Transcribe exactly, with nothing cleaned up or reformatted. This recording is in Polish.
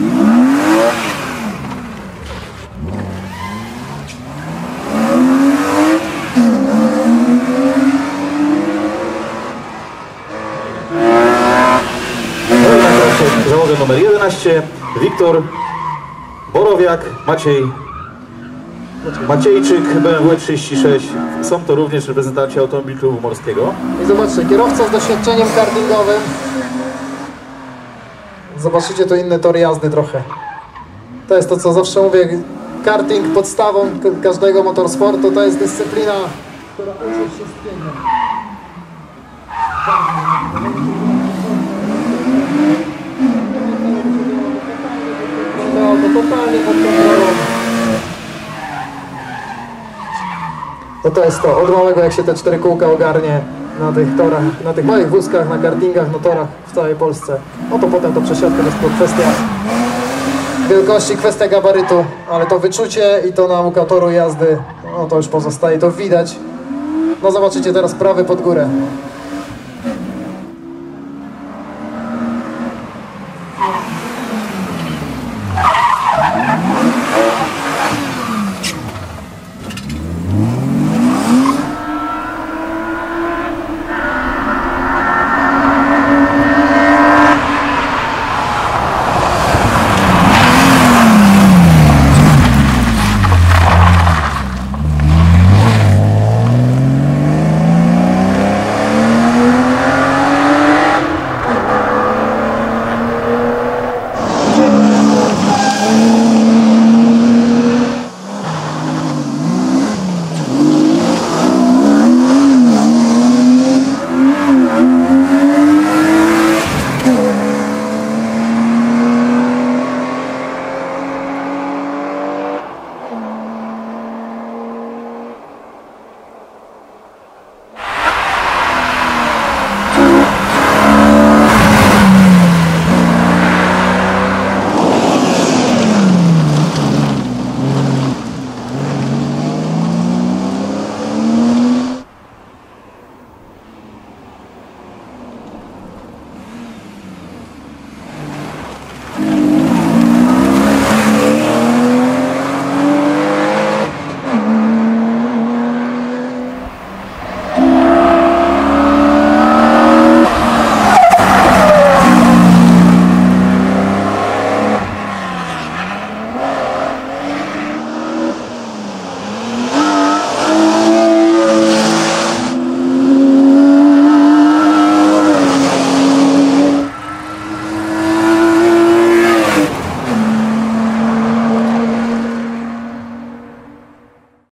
Załogę numer jedenaście, Wiktor Borowiak, Maciej Maciejczyk, B M W trzydzieści sześć. Są to również reprezentanci Automobil Klubu Morskiego. I zobaczcie, kierowca z doświadczeniem kartingowym. Zobaczycie tu inny tor jazdy trochę. To jest to, co zawsze mówię. Karting podstawą każdego motorsportu to jest dyscyplina, która uczy wszystkiego. No, to totalnie pod kontrolą. No to jest to, od małego jak się te cztery kółka ogarnie na tych torach, na tych małych wózkach, na kartingach, na torach w całej Polsce. No to potem to przesiadka to jest to kwestia wielkości, kwestia gabarytu, ale to wyczucie i to nauka toru jazdy, no to już pozostaje, to widać. No zobaczycie teraz prawy pod górę.